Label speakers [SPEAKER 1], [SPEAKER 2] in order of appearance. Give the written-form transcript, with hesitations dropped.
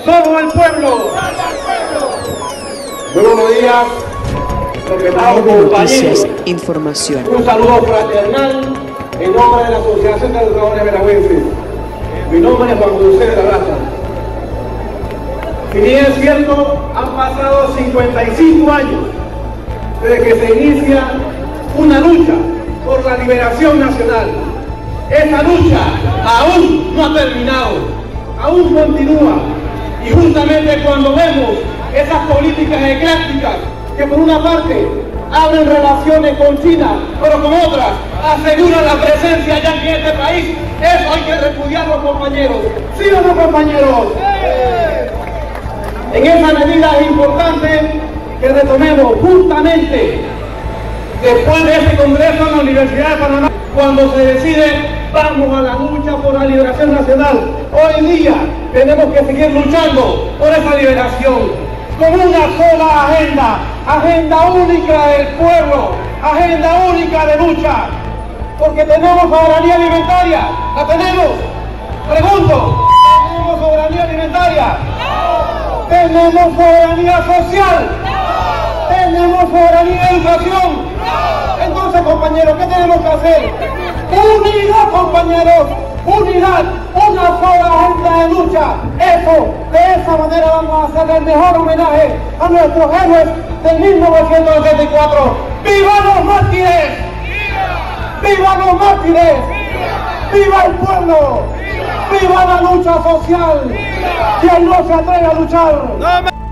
[SPEAKER 1] Somos el pueblo. Muy buenos días, respetados compañeros.
[SPEAKER 2] Información.
[SPEAKER 1] Un saludo fraternal en nombre de la Asociación de Educadores Veragüenses. Mi nombre es Juan José de la Raza. Si bien es cierto, han pasado 55 años desde que se inicia una lucha por la liberación nacional. Esa lucha aún no ha terminado, aún continúa. Y justamente cuando vemos esas políticas eclécticas que por una parte abren relaciones con China, pero con otras aseguran la presencia ya en este país, eso hay que repudiarlo, compañeros. ¿Sí o no, compañeros? En esa medida es importante que retomemos justamente después de ese congreso en la Universidad de Panamá, cuando se decide vamos a la lucha por la liberación nacional. Hoy día tenemos que seguir luchando por esa liberación con una sola agenda, agenda única del pueblo, agenda única de lucha, porque tenemos soberanía alimentaria. ¿La tenemos? Pregunto, ¿tenemos soberanía alimentaria? ¿Tenemos soberanía social? ¿Tenemos soberanía de educación? Entonces, compañeros, ¿qué tenemos que hacer? Unidad, compañeros, unidad, una sola agenda de lucha. Eso, de esa manera vamos a hacer el mejor homenaje a nuestros héroes del 1964. ¡Viva los mártires! ¡Viva los mártires! ¡Viva el pueblo! ¡Viva la lucha social! ¡Quien no se atreve a luchar!